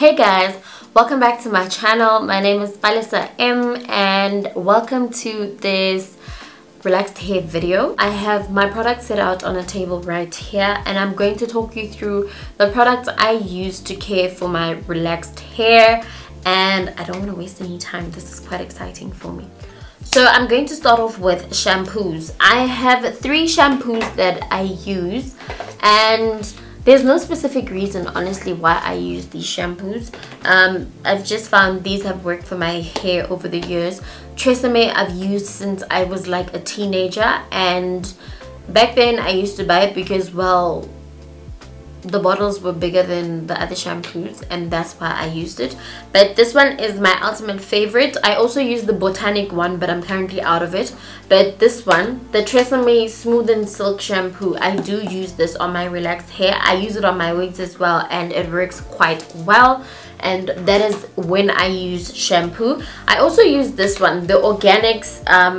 Hey guys, welcome back to my channel. My name is palesa and welcome to this relaxed hair video. I have my products set out on a table right here and I'm going to talk you through the products I use to care for my relaxed hair, and I don't want to waste any time. This is quite exciting for me. So I'm going to start off with shampoos. I have 3 shampoos that I use, and there's no specific reason honestly why I use these shampoos. I've just found these have worked for my hair over the years. Tresemme I've used since I was like a teenager, and back then I used to buy it because, well, the bottles were bigger than the other shampoos and that's why I used it. But this one is my ultimate favorite. I also use the botanic one, but I'm currently out of it. But this one, the Tresemme Smooth and Silk shampoo, I do use this on my relaxed hair. I use it on my wigs as well and it works quite well, and that is when I use shampoo. I also use this one, the Organics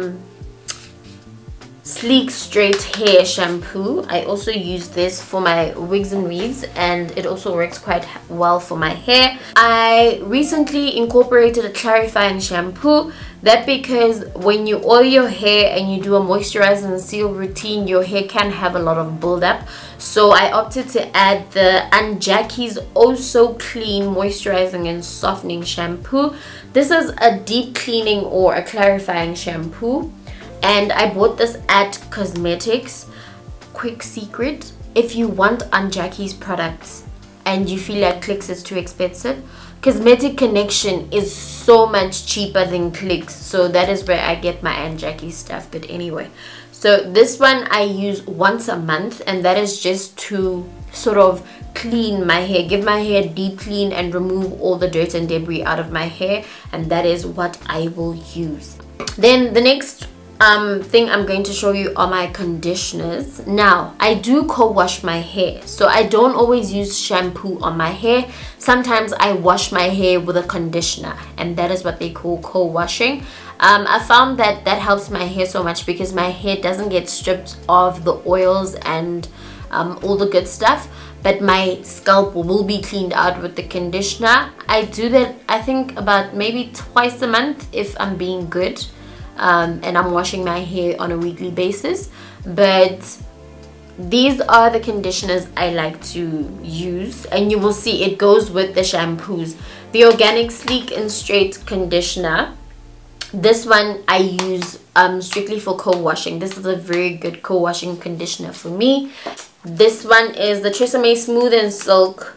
Sleek Straight Hair shampoo. I also use this for my wigs and weaves and it also works quite well for my hair. I recently incorporated a clarifying shampoo, that because when you oil your hair and you do a moisturize and seal routine, your hair can have a lot of buildup. So I opted to add the Jackie's Oh So Clean Moisturizing and Softening Shampoo. This is a deep cleaning or a clarifying shampoo, and I bought this at Cosmetics. Quick secret, if you want Jackie's products and you feel like Clicks is too expensive, Cosmetic Connection is so much cheaper than Clicks, so that is where I get my Jackie's stuff. But anyway, so this one I use once a month, and that is just to sort of clean my hair, give my hair a deep clean and remove all the dirt and debris out of my hair, and that is what I will use. Then the next thing I'm going to show you are my conditioners. Now I do co-wash my hair, so I don't always use shampoo on my hair. Sometimes I wash my hair with a conditioner, and that is what they call co-washing. I found that helps my hair so much because my hair doesn't get stripped of the oils and all the good stuff, but my scalp will be cleaned out with the conditioner. I do that, I think, about maybe twice a month if I'm being good. And I'm washing my hair on a weekly basis. But these are the conditioners I like to use, and you will see it goes with the shampoos. The Organic Sleek and Straight Conditioner, this one I use strictly for co-washing. This is a very good co-washing conditioner for me. This one is the Tresemme Smooth and Silk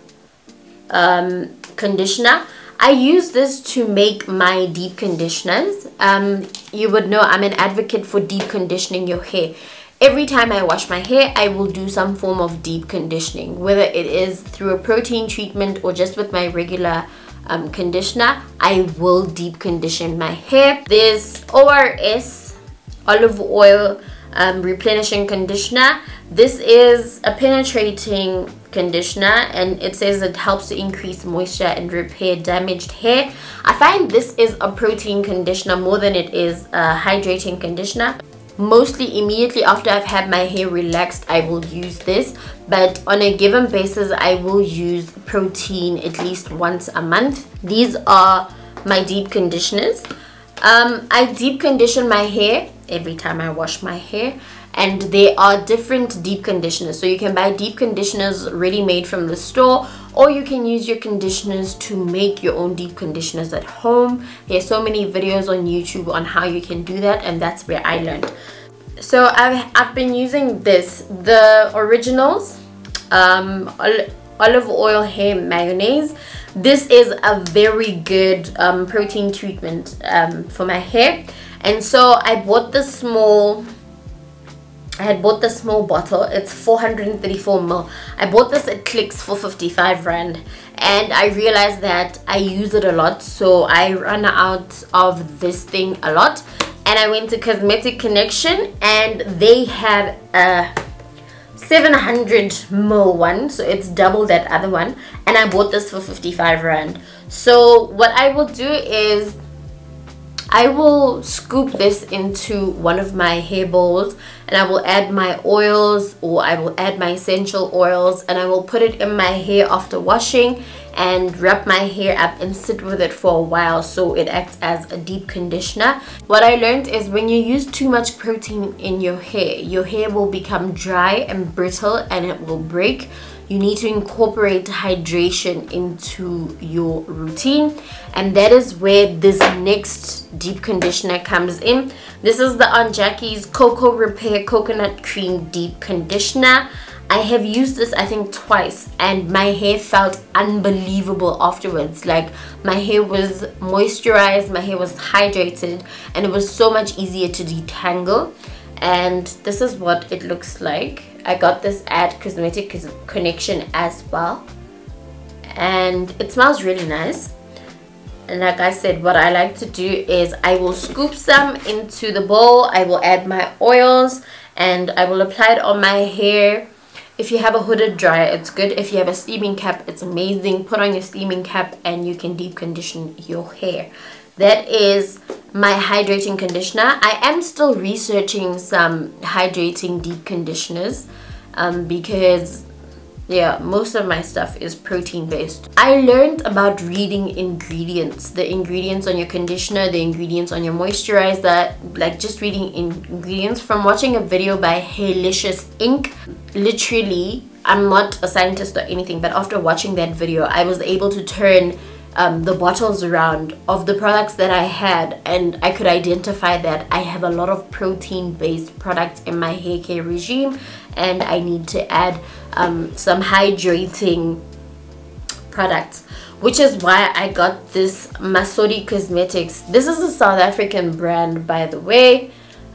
conditioner. I use this to make my deep conditioners. You would know I'm an advocate for deep conditioning your hair. Every time I wash my hair, I will do some form of deep conditioning, whether it is through a protein treatment or just with my regular conditioner. I will deep condition my hair. There's ORS olive oil replenishing conditioner. This is a penetrating conditioner and it says it helps to increase moisture and repair damaged hair. I find this is a protein conditioner more than it is a hydrating conditioner. Mostly immediately after I've had my hair relaxed, I will use this, but on a given basis I will use protein at least once a month. These are my deep conditioners. I deep condition my hair every time I wash my hair, and there are different deep conditioners. So you can buy deep conditioners ready-made from the store, or you can use your conditioners to make your own deep conditioners at home. There's so many videos on YouTube on how you can do that, and that's where I learned. So I've been using the Originals olive oil hair mayonnaise. This is a very good protein treatment for my hair, and so I bought the small. I had bought the small bottle. It's 434 ml. I bought this at Clicks for 55 rand, and I realized that I use it a lot, so I run out of this thing a lot, and I went to Cosmetic Connection and they have a 700 ml one, so it's double that other one, and I bought this for 55 rand. So what I will do is I will scoop this into one of my hair bowls and I will add my oils, or I will add my essential oils, and I will put it in my hair after washing and wrap my hair up and sit with it for a while so it acts as a deep conditioner. What I learned is when you use too much protein in your hair will become dry and brittle and it will break. You need to incorporate hydration into your routine, and that is where this next deep conditioner comes in. This is the Aunt Jackie's Cocoa Repair Coconut Cream Deep Conditioner. I have used this I think twice, and my hair felt unbelievable afterwards. Like, my hair was moisturized, my hair was hydrated, and it was so much easier to detangle. And this is what it looks like. I got this at Cosmetic Connection as well, and it smells really nice. And like I said, what I like to do is I will scoop some into the bowl, I will add my oils, and I will apply it on my hair. If you have a hooded dryer, it's good. If you have a steaming cap, it's amazing. Put on your steaming cap and you can deep condition your hair. That is my hydrating conditioner. I am still researching some hydrating deep conditioners because yeah, most of my stuff is protein based. I learned about reading ingredients, the ingredients on your conditioner, the ingredients on your moisturizer, like just reading ingredients from watching a video by Hairlicious Inc. Literally, I'm not a scientist or anything, but after watching that video, I was able to turn the bottles around of the products that I had, and I could identify that I have a lot of protein based products in my hair care regime, and I need to add some hydrating products, which is why I got this Masodi Cosmetics. This is a South African brand, by the way.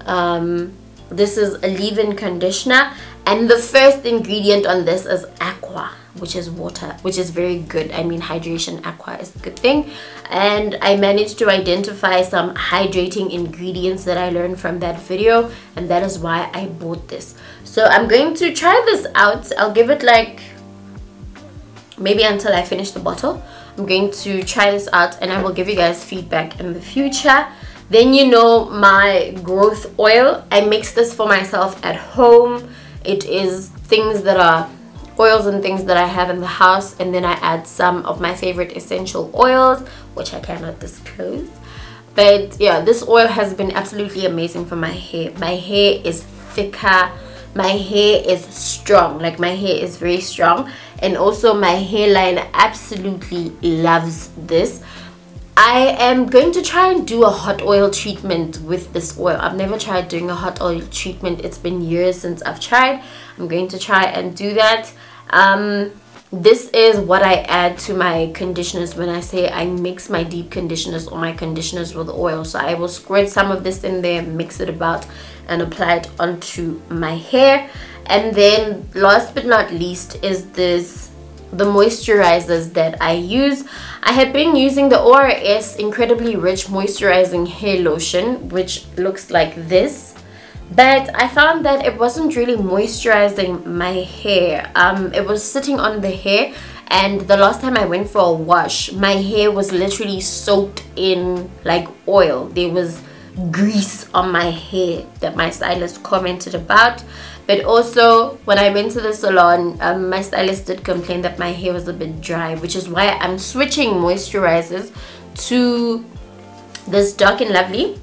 This is a leave-in conditioner, and the first ingredient on this is aqua, which is water, which is very good. I mean, hydration, aqua is a good thing. And I managed to identify some hydrating ingredients that I learned from that video, and that is why I bought this. So I'm going to try this out. I'll give it like maybe until I finish the bottle. I'm going to try this out and I will give you guys feedback in the future. Then, you know, my growth oil, I mix this for myself at home. It is things that are oils and things that I have in the house, and then I add some of my favorite essential oils, which I cannot disclose. But yeah, this oil has been absolutely amazing for my hair. My hair is thicker, my hair is strong, like my hair is very strong, and also my hairline absolutely loves this. I am going to try and do a hot oil treatment with this oil. I've never tried doing a hot oil treatment. It's been years since I've tried. I'm going to try and do that. This is what I add to my conditioners when I say I mix my deep conditioners or my conditioners with oil. So I will squirt some of this in there, mix it about, and apply it onto my hair. And then last but not least is the moisturizers that I use. I have been using the ORS Incredibly Rich Moisturizing Hair Lotion, which looks like this, but I found that it wasn't really moisturizing my hair. It was sitting on the hair, and the last time I went for a wash, my hair was literally soaked in like oil. There was grease on my hair that my stylist commented about. But also, when I went to the salon, my stylist did complain that my hair was a bit dry, which is why I'm switching moisturizers to this Dark and Lovely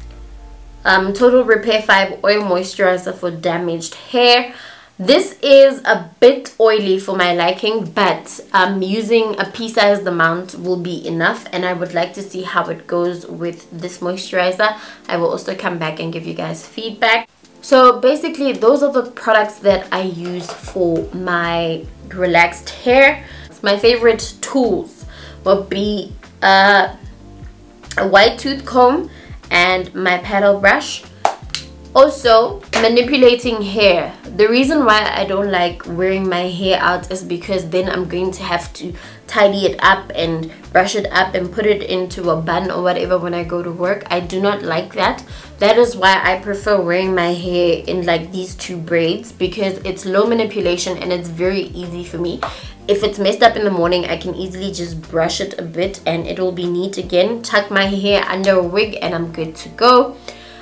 Total Repair 5 Oil Moisturizer for damaged hair. This is a bit oily for my liking, but using a pea-sized amount will be enough, and I would like to see how it goes with this moisturizer. I will also come back and give you guys feedback. So basically, those are the products that I use for my relaxed hair. My favorite tools would be a white tooth comb and my paddle brush. Also, manipulating hair. The reason why I don't like wearing my hair out is because then I'm going to have to tidy it up and brush it up and put it into a bun or whatever when I go to work. I do not like that. That is why I prefer wearing my hair in like these two braids, because it's low manipulation and it's very easy for me. If it's messed up in the morning, I can easily just brush it a bit and it will be neat again. Tuck my hair under a wig and I'm good to go.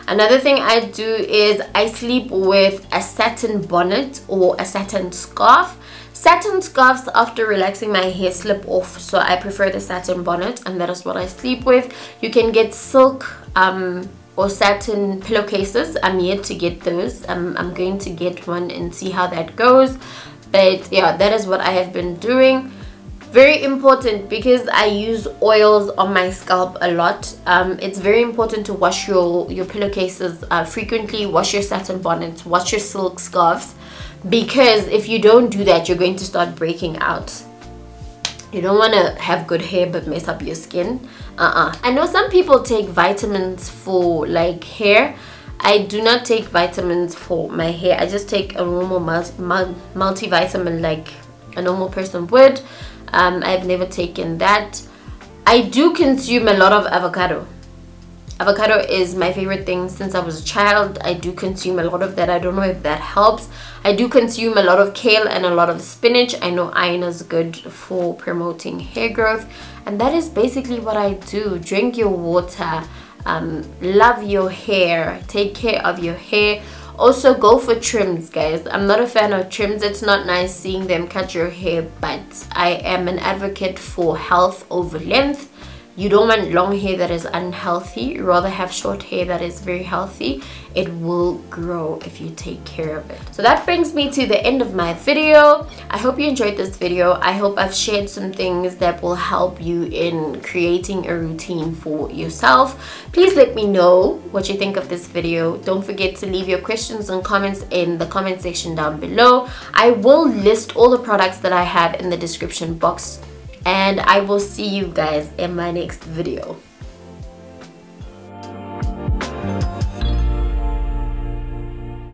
Another thing I do is I sleep with a satin bonnet or a satin scarf. Satin scarves after relaxing my hair slip off, so I prefer the satin bonnet, and that is what I sleep with. You can get silk or satin pillowcases. I'm yet to get those. I'm going to get one and see how that goes. But yeah, that is what I have been doing. Very important, because I use oils on my scalp a lot. It's very important to wash your pillowcases frequently. Wash your satin bonnets, wash your silk scarves, because if you don't do that, you're going to start breaking out. You don't want to have good hair but mess up your skin. I know some people take vitamins for like hair. I do not take vitamins for my hair. I just take a normal multivitamin like a normal person would. I've never taken that. I do consume a lot of avocado. Avocado is my favorite thing since I was a child. I do consume a lot of that. I don't know if that helps. I do consume a lot of kale and a lot of spinach. I know iron is good for promoting hair growth. And that is basically what I do. Drink your water. Love your hair. Take care of your hair. Also, go for trims, guys. I'm not a fan of trims. It's not nice seeing them cut your hair, but I am an advocate for health over length. You don't want long hair that is unhealthy. You rather have short hair that is very healthy. It will grow if you take care of it. So that brings me to the end of my video. I hope you enjoyed this video. I hope I've shared some things that will help you in creating a routine for yourself. Please let me know what you think of this video. Don't forget to leave your questions and comments in the comment section down below. I will list all the products that I have in the description box. And I will see you guys in my next video.